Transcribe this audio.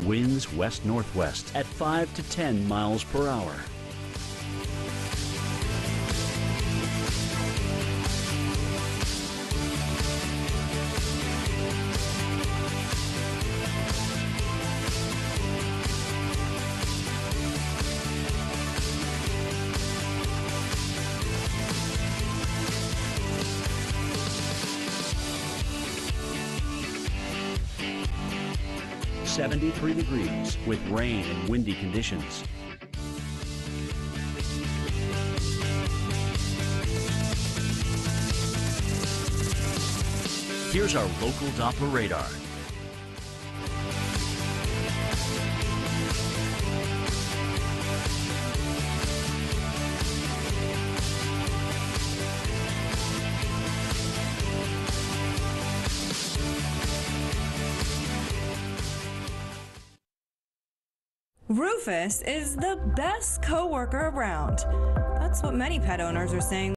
Winds west-northwest at 5 to 10 miles per hour. "73 degrees with rain and windy conditions." Here's our local Doppler radar. Rufus is the best coworker around. That's what many pet owners are saying.